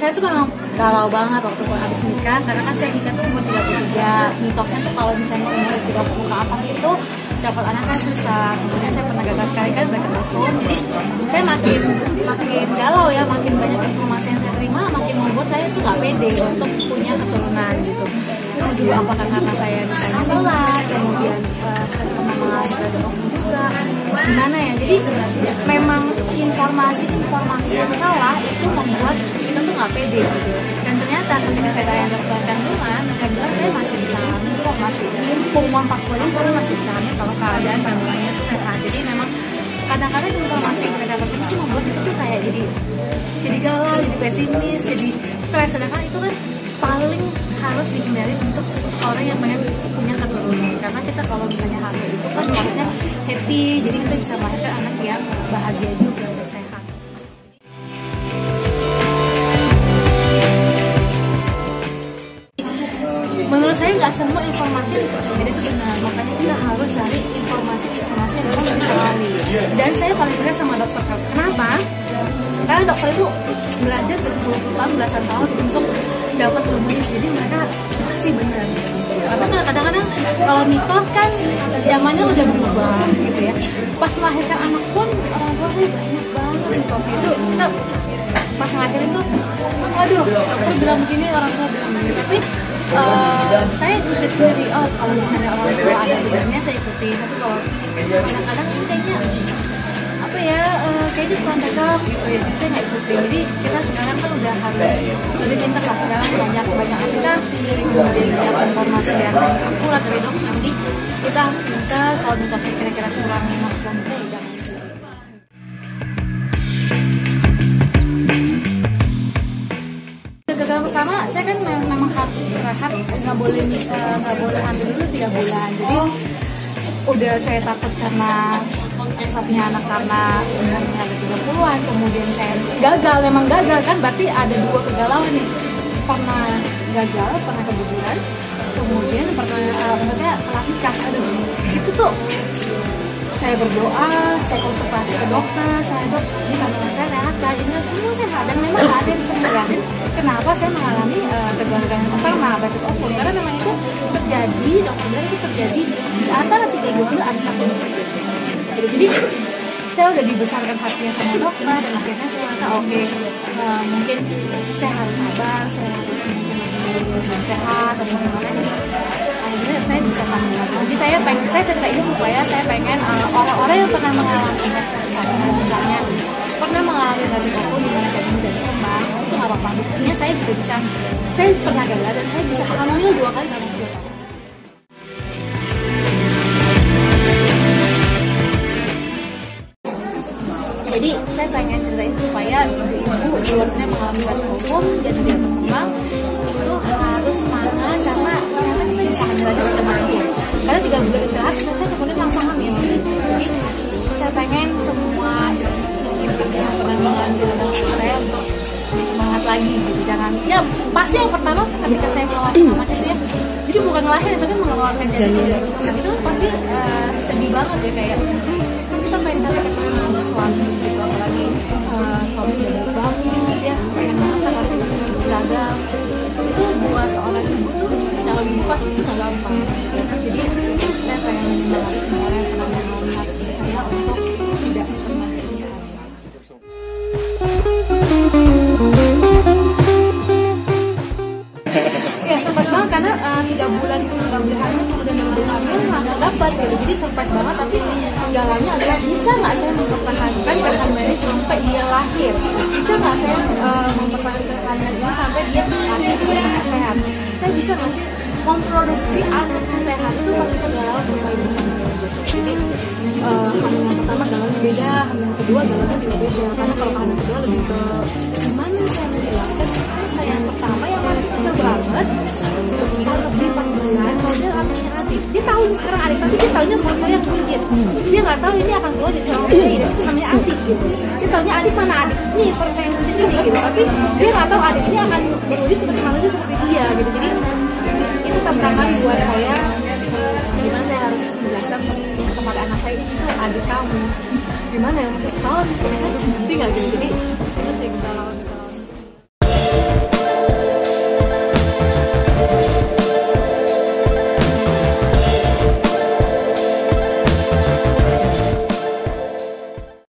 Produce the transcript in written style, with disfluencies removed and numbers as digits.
saya tuh memang galau banget waktu habis nikah, karena kan saya nikah tuh umur 33. Mitosnya tuh kalau misalnya umur 30 ke atas itu dapat anak kan susah. Kemudian saya pernah gagal sekali kan break telepon, jadi saya makin galau ya, makin banyak informasi yang saya terima, makin membuat saya tuh nggak pede untuk punya keturunan gitu. Aduh, apakah karena saya misalnya telat, kemudian saya pernah mengalami kedokteran juga, gimana ya? Jadi memang informasi yang salah itu membuat kita tuh nggak pede gitu. Dan ternyata ketika saya tanya dokter kandungan, mereka bilang saya masih bisa hamil kok, masih umur 40 sekarang masih bisa hamil kalau keadaan kandungannya tuh sehat. Jadi memang kadang-kadang informasi yang kita dapat itu membuat kita tuh kayak jadi galau, jadi pesimis, jadi stres. Sedangkan itu kan paling harus dihindari untuk orang yang pengen punya keturunan, karena kita kalau misalnya hamil itu kan harusnya happy, jadi kita bisa melahirkan anak yang bahagia juga dan sehat. Menurut saya nggak semua informasi di sosial media itu benar, makanya kita harus cari informasi yang memang kita alami. Dan saya paling tidak sama dokter. Kenapa? Karena dokter itu belajar berpuluh-puluh belasan tahun untuk dapat ilmu, jadi mereka pasti benar. Karena kadang-kadang kalau mitos kan zamannya udah berubah gitu ya. Pas melahirkan anak pun orang tua tuh banyak banget mitos itu. Kita pas ngelahirin tuh, waduh, dokter bilang begini, orang tua bilang begini. Tapi saya ikuti sendiri. Oh, kalau misalnya orang tua ada benernya saya ikuti. Tapi kalau kadang-kadang sih kayaknya apa ya, kayaknya kurang cocok gitu ya, jadi saya nggak ikuti. Jadi kita sekarang kan udah harus lebih pintar lah, sekarang banyak aplikasi, kemudian banyak informasi yang akurat dari dokter. Jadi kita harus pintar, kalau misalnya kira-kira kurang masuk kita ya jangan. Gagal pertama, saya kan memang harus istirahat, nggak boleh hamil dulu 3 bulan. Jadi udah saya takut karena satunya anak karena umurnya ada 30-an, kemudian saya memang gagal kan, berarti ada 2 kegalauan nih, pernah gagal, pernah keguguran, kemudian maksudnya telah nikah. Aduh, itu tuh saya berdoa, saya konsultasi ke dokter, saya dok, ini kandungan saya sehat kan, ini semua sehat, dan memang nggak ada yang bisa ngejelasin kenapa saya mengalami kegagalan yang pertama, batus ovum, karena memang itu terjadi, dokter bilang itu terjadi di antara 3 bulan ada 1 minggu. Jadi saya udah dibesarkan hatinya sama dokter, dan akhirnya saya rasa oke, mungkin saya harus sabar, saya harus mungkin sehat atau bagaimana. Jadi akhirnya saya bisa tahan lagi. Jadi saya cerita ini supaya saya pengen orang-orang yang pernah mengalami misalnya pernah mengalami batus ovum di mana janin dan kembang, itu nggak apa-apa. Buktinya saya juga bisa, saya pernah gagal dan saya bisa hamil 2 kali dalam 2 tahun. Jadi saya pengen ceritain supaya ibu-ibu biasanya mengalami batus ovum jadi dia berkembang itu harus semangat, karena ternyata kita bisa hamil lagi secepat itu. Karena 3 bulan istirahat, saya kemudian langsung hamil. Jadi saya pengen semua ibu yang pernah mengalami batus ovum saya untuk semangat lagi gitu. Jangan, ya pasti yang pertama ketika saya melahirkan namanya itu ya, jadi bukan ngelahirin tapi mengeluarkan janin itu pasti sedih banget ya, kayak kan kita pengen kasih keturunan suami gitu, apalagi suami udah banget ya, pengen banget kasih keturunan gagal. Itu buat seorang ibu tuh kalau ibu pasti itu nggak gampang ya. Jadi saya pengen menyemangati semua orang yang pernah mengalami hal seperti saya untuk tidak pernah menyerah. Ya sempat banget, karena 3 bulan itu nggak boleh hamil, kemudian hamil langsung dapat gitu. Jadi sempat banget, tapi kendalanya adalah bisa nggak saya mempertahankan kehamilan sampai dia lahir, bisa nggak saya mempertahankan kehamilan ini sampai dia lahir dengan sehat, saya bisa nggak sih memproduksi anak yang sehat. Itu pasti kegalauan sama ibu hamil. Jadi hamil yang pertama galaunya beda, hamil yang kedua galaunya juga beda, karena kalau hamil kedua lebih ke gimana saya menjelaskan saya yang pertama yang masih kecil banget lebih panjang kalau dia hamilnya adik, dia tahu ini sekarang adik, tapi dia tahunya perut saya yang buncit, dia nggak tahu ini akan keluar dari seorang bayi, dan itu namanya adik gitu. Dia tahunya adik mana adik ini perut saya yang buncit ini gitu, tapi dia nggak tahu adik ini akan berwujud seperti manusia seperti dia gitu. Jadi itu tantangan buat saya, gimana saya harus menjelaskan kepada anak saya itu adik kamu, gimana ya, masih tahun, mereka bisa ngerti nggak gitu. Jadi itu sih kita lawan.